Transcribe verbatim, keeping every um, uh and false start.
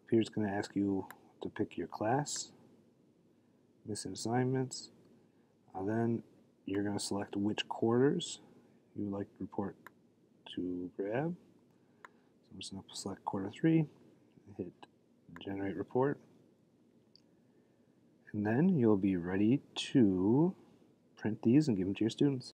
here it's going to ask you to pick your class, missing assignments. Uh, then you're going to select which quarters you would like the report to grab. So I'm just going to select quarter three, hit generate report, and then you'll be ready to print these and give them to your students.